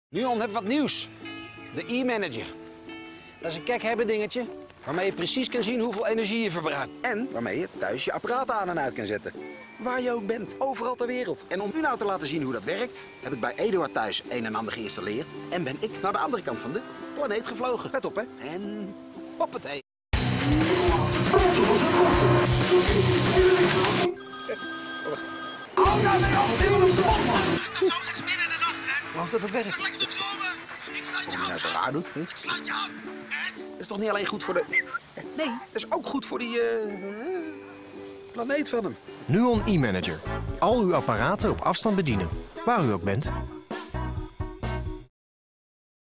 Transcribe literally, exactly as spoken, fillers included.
Nuon heeft wat nieuws. De e-manager. Dat is een kek-hebben dingetje waarmee je precies kan zien hoeveel energie je verbruikt. En waarmee je thuis je apparaten aan en uit kan zetten. Waar je ook bent, overal ter wereld. En om u nou te laten zien hoe dat werkt, heb ik bij Eduard thuis een en ander geïnstalleerd. En ben ik naar de andere kant van de planeet gevlogen. Let op, hè. En hoppatee. Hou daar mee op, dit is de man! Ik geloof dat het werkt. Waarom je nou zo raar doet, hè? Dat is toch niet alleen goed voor de... Nee, dat is ook goed voor die... Uh, planeet van hem. Nuon e-manager. Al uw apparaten op afstand bedienen, waar u ook bent.